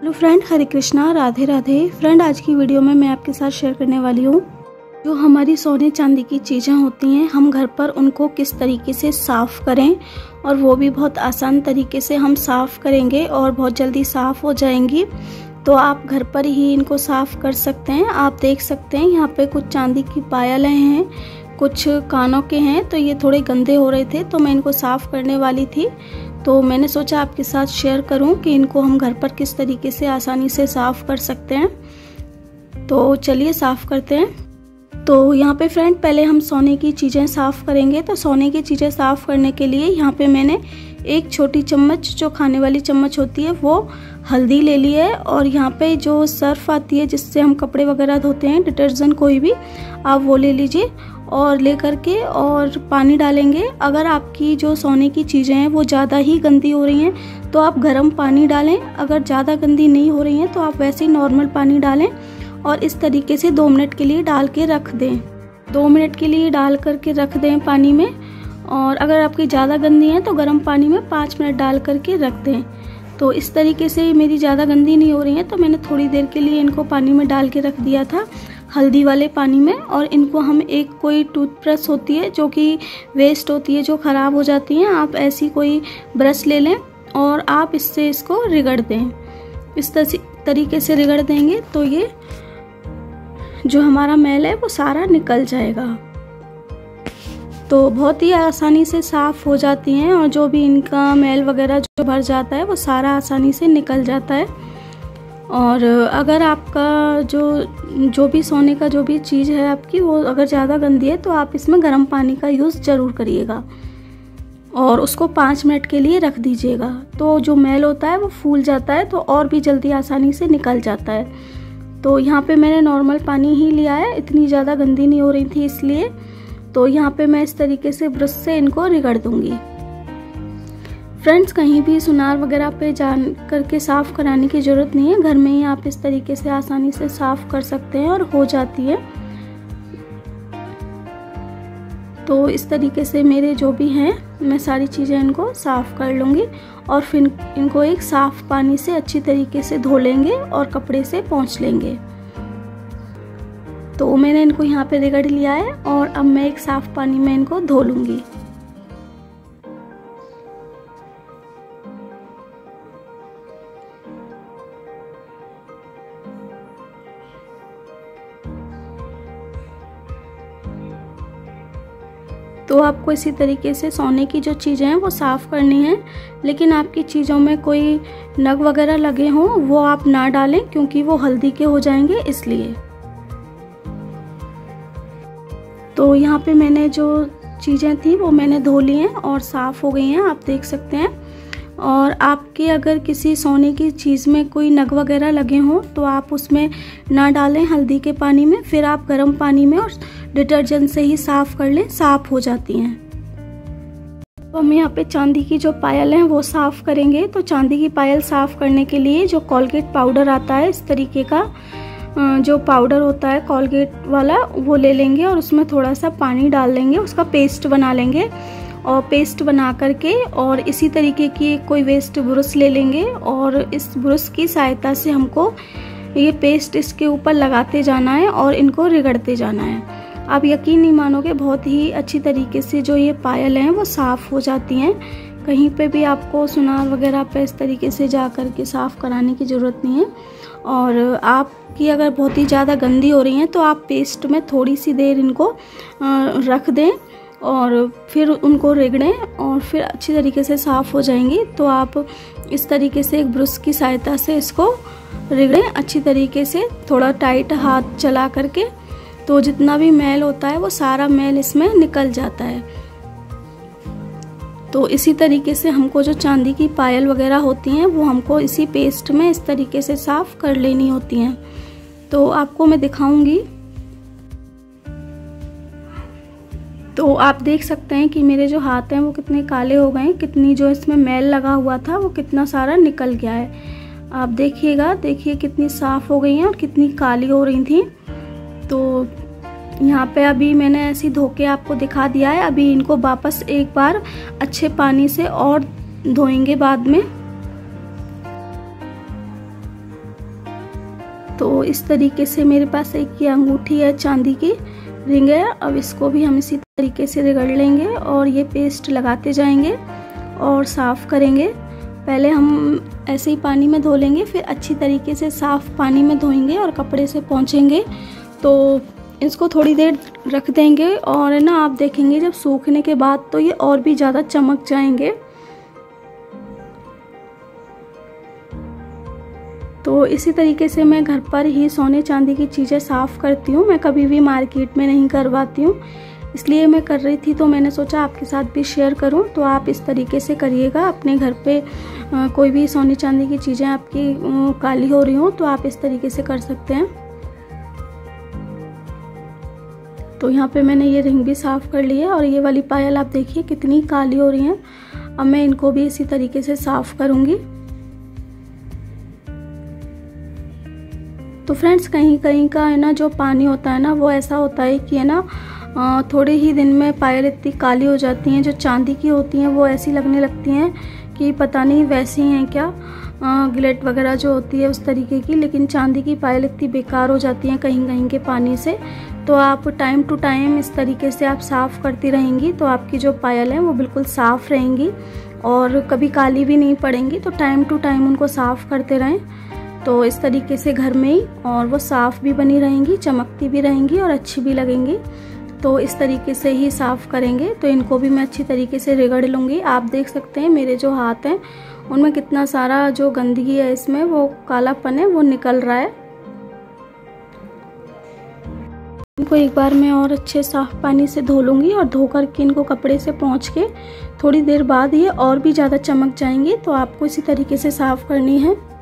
Hello friend, Hare Krishna, Radhe Radhe. Friend, आज की video में मैं आपके साथ शेयर करने वाली हूँ जो हमारी सोने चांदी की चीज़ें होती हैं, हम घर पर उनको किस तरीके से साफ़ करें, और वो भी बहुत आसान तरीके से हम साफ़ करेंगे और बहुत जल्दी साफ़ हो जाएंगी। तो आप घर पर ही इनको साफ़ कर सकते हैं। आप देख सकते हैं यहाँ पे कुछ चांदी की पायलें हैं, कुछ कानों के हैं, तो ये थोड़े गंदे हो रहे थे तो मैं इनको साफ़ करने वाली थी। तो मैंने सोचा आपके साथ शेयर करूं कि इनको हम घर पर किस तरीके से आसानी से साफ़ कर सकते हैं। तो चलिए साफ़ करते हैं। तो यहाँ पे फ्रेंड, पहले हम सोने की चीज़ें साफ़ करेंगे। तो सोने की चीज़ें साफ़ करने के लिए यहाँ पे मैंने एक छोटी चम्मच, जो खाने वाली चम्मच होती है, वो हल्दी ले ली है। और यहाँ पे जो सर्फ आती है जिससे हम कपड़े वगैरह धोते हैं, डिटर्जेंट कोई भी, आप वो ले लीजिए और ले करके और पानी डालेंगे। अगर आपकी जो सोने की चीज़ें हैं वो ज़्यादा ही गंदी हो रही हैं तो आप गर्म पानी डालें। अगर ज़्यादा गंदी नहीं हो रही हैं तो आप वैसे ही नॉर्मल पानी डालें और इस तरीके से 2 मिनट के लिए डाल के रख दें। 2 मिनट के लिए डाल करके रख दें पानी में। और अगर आपकी ज़्यादा गंदी है तो गर्म पानी में 5 मिनट डाल करके रख दें। तो इस तरीके से मेरी ज़्यादा गंदी नहीं हो रही है तो मैंने थोड़ी देर के लिए इनको पानी में डाल के रख दिया था, हल्दी वाले पानी में। और इनको हम एक कोई टूथब्रश होती है जो कि वेस्ट होती है, जो ख़राब हो जाती हैं, आप ऐसी कोई ब्रश ले लें और आप इससे इसको रगड़ दें। इस तरीके से रगड़ देंगे तो ये जो हमारा मैल है वो सारा निकल जाएगा। तो बहुत ही आसानी से साफ़ हो जाती हैं और जो भी इनका मैल वगैरह जो भर जाता है वो सारा आसानी से निकल जाता है। और अगर आपका जो भी सोने का जो भी चीज़ है आपकी, वो अगर ज़्यादा गंदी है तो आप इसमें गर्म पानी का यूज़ ज़रूर करिएगा और उसको 5 मिनट के लिए रख दीजिएगा। तो जो मैल होता है वो फूल जाता है तो और भी जल्दी आसानी से निकल जाता है। तो यहाँ पे मैंने नॉर्मल पानी ही लिया है, इतनी ज़्यादा गंदी नहीं हो रही थी इसलिए। तो यहाँ पे मैं इस तरीके से ब्रश से इनको रगड़ दूँगी। फ्रेंड्स, कहीं भी सुनार वगैरह पे जा करके साफ़ कराने की ज़रूरत नहीं है, घर में ही आप इस तरीके से आसानी से साफ़ कर सकते हैं और हो जाती है। तो इस तरीके से मेरे जो भी हैं, मैं सारी चीज़ें इनको साफ़ कर लूँगी और फिर इनको एक साफ़ पानी से अच्छी तरीके से धो लेंगे और कपड़े से पोंछ लेंगे। तो मैंने इनको यहाँ पे रगड़ लिया है और अब मैं एक साफ़ पानी में इनको धो लूँगी। तो आपको इसी तरीके से सोने की जो चीज़ें हैं वो साफ़ करनी है, लेकिन आपकी चीज़ों में कोई नग वगैरह लगे हों वो आप ना डालें क्योंकि वो हल्दी के हो जाएंगे, इसलिए। तो यहाँ पे मैंने जो चीज़ें थी वो मैंने धो ली हैं और साफ़ हो गई हैं, आप देख सकते हैं। और आपके अगर किसी सोने की चीज़ में कोई नग वगैरह लगे हों तो आप उसमें ना डालें हल्दी के पानी में, फिर आप गर्म पानी में और डिटर्जेंट से ही साफ़ कर लें, साफ़ हो जाती हैं। तो हम यहाँ पे चांदी की जो पायल हैं वो साफ़ करेंगे। तो चांदी की पायल साफ़ करने के लिए जो कोलगेट पाउडर आता है, इस तरीके का जो पाउडर होता है कोलगेट वाला, वो ले लेंगे और उसमें थोड़ा सा पानी डाल लेंगे, उसका पेस्ट बना लेंगे। और पेस्ट बना करके और इसी तरीके की कोई वेस्ट ब्रश ले लेंगे और इस ब्रश की सहायता से हमको ये पेस्ट इसके ऊपर लगाते जाना है और इनको रगड़ते जाना है। आप यकीन नहीं मानोगे, बहुत ही अच्छी तरीके से जो ये पायल हैं वो साफ़ हो जाती हैं। कहीं पे भी आपको सुनार वगैरह पे इस तरीके से जा कर के साफ़ कराने की ज़रूरत नहीं है। और आपकी अगर बहुत ही ज़्यादा गंदी हो रही हैं तो आप पेस्ट में थोड़ी सी देर इनको रख दें और फिर उनको रगड़ें और फिर अच्छी तरीके से साफ़ हो जाएंगी। तो आप इस तरीके से एक ब्रश की सहायता से इसको रगड़ें अच्छी तरीके से, थोड़ा टाइट हाथ चला करके। तो जितना भी मैल होता है वो सारा मैल इसमें निकल जाता है। तो इसी तरीके से हमको जो चांदी की पायल वगैरह होती हैं वो हमको इसी पेस्ट में इस तरीके से साफ़ कर लेनी होती हैं। तो आपको मैं दिखाऊंगी। तो आप देख सकते हैं कि मेरे जो हाथ हैं वो कितने काले हो गए, कितनी जो इसमें मैल लगा हुआ था वो कितना सारा निकल गया है। आप देखिएगा, देखिए कितनी साफ़ हो गई हैं और कितनी काली हो रही थी। तो यहाँ पे अभी मैंने ऐसी धो के आपको दिखा दिया है। अभी इनको वापस एक बार अच्छे पानी से और धोएंगे बाद में। तो इस तरीके से मेरे पास एक ये अंगूठी है, चांदी की रिंग है। अब इसको भी हम इसी तरीके से रगड़ लेंगे और ये पेस्ट लगाते जाएंगे और साफ़ करेंगे। पहले हम ऐसे ही पानी में धो लेंगे, फिर अच्छी तरीके से साफ़ पानी में धोएंगे और कपड़े से पोंछेंगे। तो इसको थोड़ी देर रख देंगे और है ना, आप देखेंगे जब सूखने के बाद तो ये और भी ज़्यादा चमक जाएंगे। तो इसी तरीके से मैं घर पर ही सोने चांदी की चीज़ें साफ़ करती हूँ। मैं कभी भी मार्केट में नहीं करवाती हूँ, इसलिए मैं कर रही थी तो मैंने सोचा आपके साथ भी शेयर करूँ। तो आप इस तरीके से करिएगा। अपने घर पे कोई भी सोने चांदी की चीज़ें आपकी काली हो रही हो तो आप इस तरीके से कर सकते हैं। तो यहाँ पे मैंने ये रिंग भी साफ़ कर ली है और ये वाली पायल आप देखिए कितनी काली हो रही हैं। अब मैं इनको भी इसी तरीके से साफ़ करूँगी। तो फ्रेंड्स, कहीं कहीं का है ना जो पानी होता है ना, वो ऐसा होता है कि है ना थोड़े ही दिन में पायल इतनी काली हो जाती हैं। जो चांदी की होती हैं वो ऐसी लगने लगती हैं कि पता नहीं वैसी हैं क्या, गिलेट वगैरह जो होती है उस तरीके की। लेकिन चांदी की पायल इतनी बेकार हो जाती हैं कहीं कहीं के पानी से। तो आप टाइम टू टाइम इस तरीके से आप साफ़ करती रहेंगी तो आपकी जो पायल है वो बिल्कुल साफ़ रहेंगी और कभी काली भी नहीं पड़ेंगी। तो टाइम टू टाइम उनको साफ़ करते रहें तो इस तरीके से घर में ही, और वो साफ़ भी बनी रहेंगी, चमकती भी रहेंगी और अच्छी भी लगेंगी। तो इस तरीके से ही साफ़ करेंगे। तो इनको भी मैं अच्छी तरीके से रगड़ लूँगी। आप देख सकते हैं मेरे जो हाथ हैं उनमें कितना सारा जो गंदगी है, इसमें वो कालापन है वो निकल रहा है। इनको एक बार मैं और अच्छे साफ़ पानी से धो लूँगी और धो करके इनको कपड़े से पोंछ के थोड़ी देर बाद ये और भी ज़्यादा चमक जाएंगी। तो आपको इसी तरीके से साफ़ करनी है।